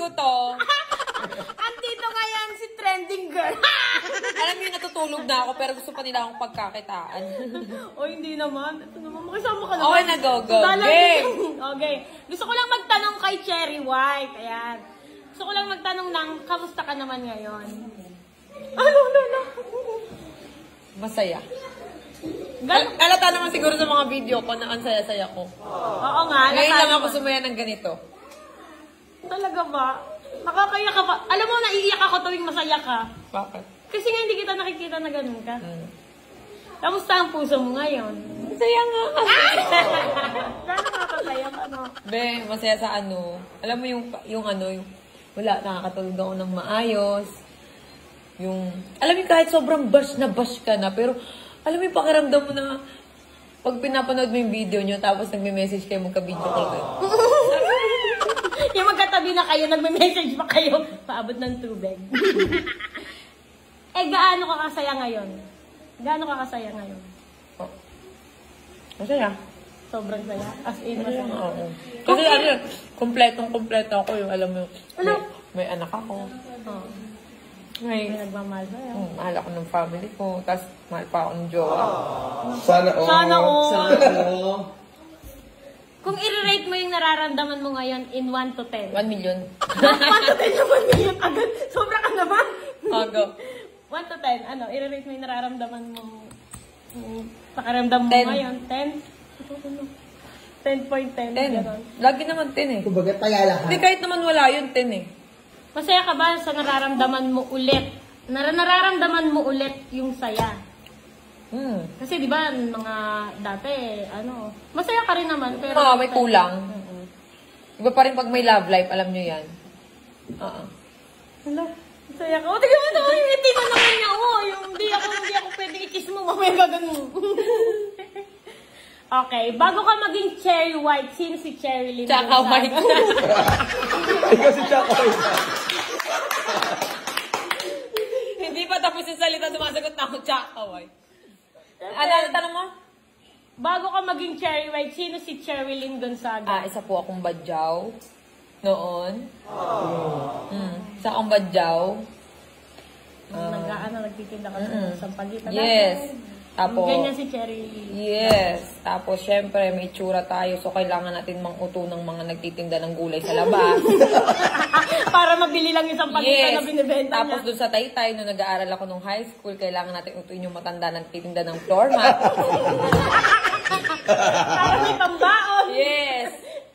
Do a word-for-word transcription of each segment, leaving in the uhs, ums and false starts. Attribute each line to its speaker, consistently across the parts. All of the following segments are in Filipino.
Speaker 1: ko to.
Speaker 2: Andito ngayon si trending girl.
Speaker 1: Alam niyo, natutulog na ako pero gusto pa nila akong pagkakitaan.
Speaker 2: O hindi naman. Ito naman, makisama ka naman.
Speaker 1: Okay na, go, go.
Speaker 2: Dala-
Speaker 1: Game!
Speaker 2: Okay. Gusto ko lang magtanong kay Cherry White. Ayan. Gusto ko lang magtanong ng, kamusta ka naman ngayon? Ano, ano, ano?
Speaker 1: Masaya.
Speaker 2: Gan-
Speaker 1: Al- alata naman siguro sa mga video ko na ang saya-saya ko.
Speaker 2: Oo nga.
Speaker 1: Ngayon lang
Speaker 2: nakaka-
Speaker 1: ako sumaya ng ganito.
Speaker 2: Talaga ba? Nakakaya ka ba? Alam mo, naiiyak ako tuwing masaya ka.
Speaker 1: Bakit?
Speaker 2: Kasi nga hindi kita nakikita na ganun ka.
Speaker 1: Hmm.
Speaker 2: Kamusta ang puso mo ngayon?
Speaker 1: Masaya nga.
Speaker 2: Gano'n nakakasaya ka, no?
Speaker 1: Be, masaya sa ano. Alam mo yung, yung ano, yung wala, nakakatulog ako ng maayos. Yung, alam mo kahit sobrang bash na bash ka na, pero alam mo yung pakiramdam mo na pag pinapanood mo yung video nyo, tapos nagme-message kayo, magka-video call kayo.
Speaker 2: Yung magkatabi na kayo, nagme-message pa kayo, paabot ng tubig. Eh, gaano ka kasaya ngayon? Gaano ka kasaya ngayon?
Speaker 1: Oh. Masaya.
Speaker 2: Sobrang saya. As in, masaya.
Speaker 1: Oo. Kasi ano yun, kompletong-kompleto ako yung alam mo,
Speaker 2: Ano?
Speaker 1: may, may anak ako.
Speaker 2: Oh.
Speaker 1: May,
Speaker 2: May nagmamahal sa'yo.
Speaker 1: um, mahal ako ng family ko, tapos mahal pa ako ng jowa.
Speaker 3: Sana all.
Speaker 2: Sana all.
Speaker 3: Sana all.
Speaker 2: Kung i-rate mo yung nararamdaman mo ngayon in one to ten.
Speaker 1: One million.
Speaker 2: one to ten naman million agad. Sobra ka naman.
Speaker 1: Oh, go.
Speaker 2: one to ten, ano, i-rate mo yung nararamdaman mo. Um, pakaramdam mo
Speaker 1: ten.
Speaker 2: ngayon. ten? ten point ten.
Speaker 1: ten.
Speaker 2: Ganon.
Speaker 1: Lagi naman ten eh.
Speaker 3: Kumbaga taya lahat.
Speaker 1: Hindi kahit naman wala yun, ten eh.
Speaker 2: Masaya ka ba sa nararamdaman mo ulit? Nar nararamdaman mo ulit yung saya?
Speaker 1: Hmm.
Speaker 2: Kasi di ba mga dati, ano, masaya ka rin naman. Pero
Speaker 1: Oo, may kulang.
Speaker 2: Oo.
Speaker 1: Iba pa rin pag may love life, alam nyo yan. Oo.
Speaker 2: Hello? Masaya ka. O, tignan mo naman yung ngiti na naman niya. O, yung hindi ako, hindi ako pwede i-kiss mo, mamaya gagano. Okay, bago ka maging Cherry White, sino si Cherry Lynn?
Speaker 1: Tsaka white.
Speaker 3: Ikaw si Chaka.
Speaker 1: Hindi pa tapos yung salita, sumasagot na ako, tsaka white. Ano, ano tanong mo?
Speaker 2: Bago ka maging Cherry White, sino si Cherry Lynn Gonzaga?
Speaker 1: Ah, isa po akong badyaw. Noon. Mm. Isa akong badyaw.
Speaker 2: Nag, ano, nagtitinda ka
Speaker 1: Mm-mm.
Speaker 2: sa pagitan.
Speaker 1: Yes. Tapos,
Speaker 2: Ganyan si Cherry Lynn.
Speaker 1: yes. Tapos, syempre, may tsura tayo. So, kailangan natin manguto ng mga nagtitinda ng gulay sa labas.
Speaker 2: Para mabili lang isang pagitan
Speaker 1: Yes.
Speaker 2: na binibenta
Speaker 1: Tapos,
Speaker 2: niya.
Speaker 1: dun sa Taytay, nung nag-aaral ako nung high school, kailangan natin utuin yung matanda ng titinda ng floor mat.
Speaker 2: Para may pambaon.
Speaker 1: Yes.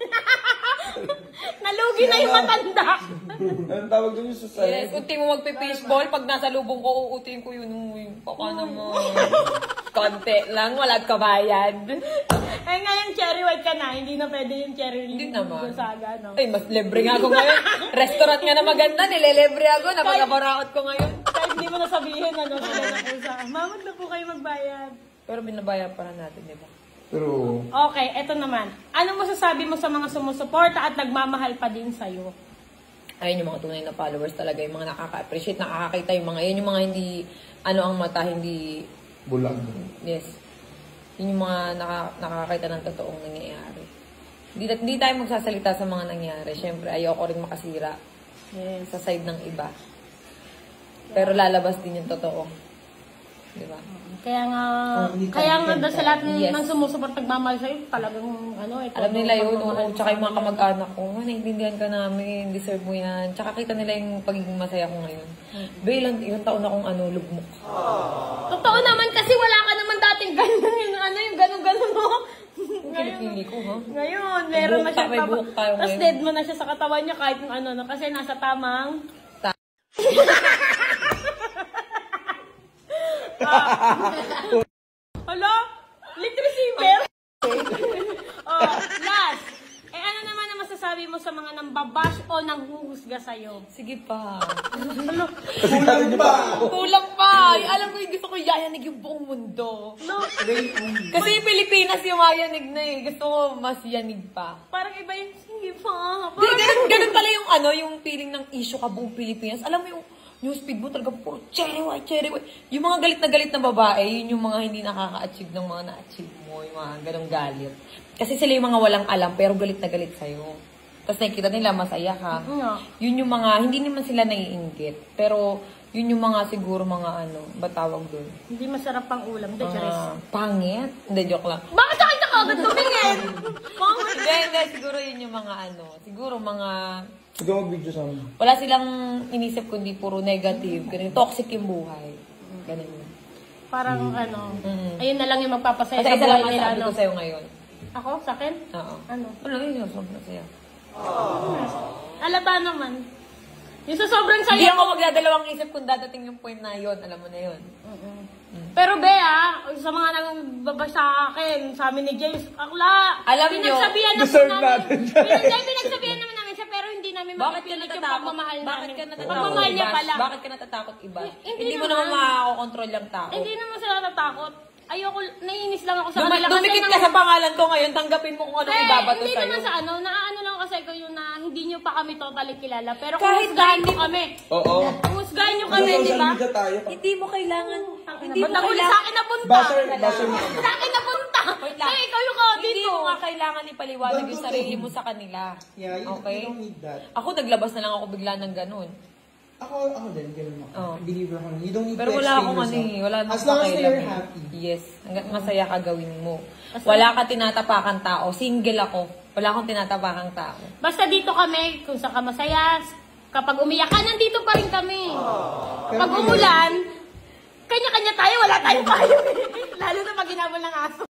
Speaker 2: Nalugi na yung matanda.
Speaker 3: Anong tawag doon yung sa
Speaker 1: Yes. Unti mo magpi-fishball, pag nasa lubong ko, uutiin ko yun. Uy, baka naman. Konti lang, walang kabayad.
Speaker 2: Eh ngayon Cherry White ka na, hindi na pwede yung Cherry Lynn
Speaker 1: Hindi naman.
Speaker 2: Gonzaga, no?
Speaker 1: Ay, mas libre nga ako ngayon. Restaurant nga na maganda, nilelebre ako. Napagabaraot ko ngayon.
Speaker 2: Kahit hindi mo nasabihin, ano, sila na po sa, mamag na po kayo magbayad.
Speaker 1: Pero binabayad pa rin natin, di ba?
Speaker 3: True.
Speaker 2: Okay, eto naman. Anong masasabi mo sa mga sumusuporta at nagmamahal pa din sa'yo?
Speaker 1: Ayun yung mga tunay na followers talaga. Yung mga nakaka-appreciate, nakakakita yung mga, yun yung mga hindi, ano ang mata, hindi,
Speaker 3: Bulag.
Speaker 1: yes. Yun yung mga naka, nakakakita ng totoong nangyayari. Hindi, hindi tayo magsasalita sa mga nangyayari. Siyempre, ayoko rin makasira
Speaker 2: Yes.
Speaker 1: sa side ng iba. Pero lalabas din yung totoo. Di ba?
Speaker 2: Kaya nga,
Speaker 3: Oh, hindi
Speaker 2: kaya nga
Speaker 3: tayo
Speaker 2: daw sa lahat ng,
Speaker 1: Yes.
Speaker 2: ng sumusuport nagmamahal sa'yo, talagang, ano, ito.
Speaker 1: Alam nila yun, oo. Tsaka yung mga kamag-anak ko, oh, naiintindihan ka namin, deserve mo yan. Tsaka kita nila yung pagiging masaya ko ngayon. Be, ilang, ilang taon akong ano, lugmok.
Speaker 2: Totoo naman kasi wala ka naman dating ganun, yung ano, yung ganun-ganun mo.
Speaker 1: Pinipili ko, ha?
Speaker 2: Ngayon, meron na
Speaker 1: buhok
Speaker 2: siya.
Speaker 1: ta- may buhok tayo
Speaker 2: Tapos
Speaker 1: ngayon.
Speaker 2: dead mo na siya sa katawan niya kahit yung ano, no, kasi nasa tamang...
Speaker 1: Ta-
Speaker 2: Hala? Late receiver? Oh, last. Eh, ano naman ang masasabi mo sa mga nambabash o nanghuhusga sa'yo?
Speaker 1: Sige pa.
Speaker 3: Kasi galing niyo pa ako.
Speaker 1: Kulang pa. Ay, alam ko yung gusto ko yayanig yung buong mundo.
Speaker 2: No,
Speaker 1: Kasi yung Pilipinas yung mayanig na eh. Gusto ko mas yanig pa.
Speaker 2: parang iba yung sige pa.
Speaker 1: Di, ganun, ganun pala yung ano, yung feeling ng issue ka buong Pilipinas. Alam mo yung newsfeed mo talaga puro cherry white, cherry white. Yung mga galit na galit na babae, yun yung mga hindi nakaka-achieve ng mga na-achieve mo. Yung mga ganong galit. Kasi sila yung mga walang alam pero galit na galit sa'yo. Tapos nakikita nila, masaya ka.
Speaker 2: Nga.
Speaker 1: Yun yung mga, hindi naman sila naiinggit. Pero, yun yung mga siguro mga ano, ba tawag doon?
Speaker 2: Hindi masarap pang ulam. Hindi, charis.
Speaker 1: Ah, pangit? Hindi, joke lang.
Speaker 2: Bakit sa kita ka agad tumingin? Pangit.
Speaker 1: Hindi, hindi, siguro yun yung mga ano, siguro mga,
Speaker 3: Huwag kang mag-video sa amin.
Speaker 1: wala silang inisip kundi puro negative, ganun, toxic yung buhay. Ganun yun.
Speaker 2: Parang ano,
Speaker 1: Mm.
Speaker 2: ayun na lang yung magpapasaya
Speaker 1: Kasi
Speaker 2: sa
Speaker 1: isa lang
Speaker 2: buhay nila.
Speaker 1: masabi
Speaker 2: Ano.
Speaker 1: ko sa'yo ngayon.
Speaker 2: Ako? Sa akin?
Speaker 1: Oo.
Speaker 2: Ano?
Speaker 1: Ano yun yung sobrang saya.
Speaker 2: Alata naman. Yung sa sobrang
Speaker 1: Hindi
Speaker 2: saya
Speaker 1: ako magdadalawang isip kung dadating yung point na yun. Alam mo na yun.
Speaker 2: Pero Bea, sa mga nang sa akin, sa amin ni James, akla,
Speaker 1: Alam nyo,
Speaker 2: pinagsabihan na po
Speaker 3: deserve
Speaker 2: namin.
Speaker 3: natin.
Speaker 2: Pinag- Pinagsabihan naman namin siya, pero hindi namin
Speaker 1: Bakit ka
Speaker 2: mapipilit yung
Speaker 1: natatakot?
Speaker 2: pagmamahal
Speaker 1: Bakit
Speaker 2: namin.
Speaker 1: ka natatakot?
Speaker 2: Pagmamahal niya
Speaker 1: i-bash?
Speaker 2: pala.
Speaker 1: Bakit ka natatakot iba?
Speaker 2: Hindi
Speaker 1: Hindi mo naman
Speaker 2: naman.
Speaker 1: makakokontrol yung tao.
Speaker 2: Hindi naman sila natatakot. Ayoko, naiinis lang ako sa
Speaker 1: Dumi-
Speaker 2: kanila. kasi
Speaker 1: dumikit ka
Speaker 2: nang-
Speaker 1: sa pangalan ko ngayon, tanggapin mo kung ano
Speaker 2: Eh,
Speaker 1: ibabato
Speaker 2: hindi
Speaker 1: sa'yo.
Speaker 2: naman sa ano, naano lang kasi ko yung na hindi nyo pa kami totally kilala. Pero kung
Speaker 1: Kahit
Speaker 2: husgahan
Speaker 1: na
Speaker 2: nyo kami,
Speaker 3: Oo.
Speaker 2: kung husgahan nyo
Speaker 3: Sa
Speaker 2: kami, di
Speaker 3: social
Speaker 2: ba?
Speaker 3: media tayo.
Speaker 1: Hindi mo kailangan, hindi
Speaker 2: Ba't
Speaker 1: mo
Speaker 2: ako sa
Speaker 1: kailangan,
Speaker 2: akin napunta?
Speaker 3: Basher, basher mo.
Speaker 2: Sa akin napunta.
Speaker 1: Wait lang.
Speaker 2: Eh, ikaw yung ka
Speaker 1: hindi
Speaker 2: dito.
Speaker 1: mo nga kailangan ipaliwanag yung
Speaker 3: Don't
Speaker 1: sarili
Speaker 3: do
Speaker 1: mo sa kanila.
Speaker 4: Yeah, you,
Speaker 1: Okay?
Speaker 4: you don't need that.
Speaker 1: Ako, naglabas na lang ako bigla ng ganun.
Speaker 4: Ako, ako din, ganun ako.
Speaker 1: Oh.
Speaker 4: Believer ako. You don't need
Speaker 1: Pero
Speaker 4: to
Speaker 1: wala
Speaker 4: explain
Speaker 1: akong ano
Speaker 4: yourself.
Speaker 1: eh, wala nang
Speaker 4: As long as
Speaker 1: pakialam
Speaker 4: you're
Speaker 1: eh.
Speaker 4: happy.
Speaker 1: Yes, hanggat masaya ka gawin mo. Wala ka tinatapakan tao, single ako. Wala akong tinatapakang tao.
Speaker 2: Basta dito kami, kung saan ka masaya, kapag umiyak ka, nandito pa rin kami.
Speaker 4: Pero
Speaker 2: Pag
Speaker 4: ngayon-
Speaker 2: umulan, kanya-kanya tayo, wala tayong payo. Lalo na pag ginabol ng aso.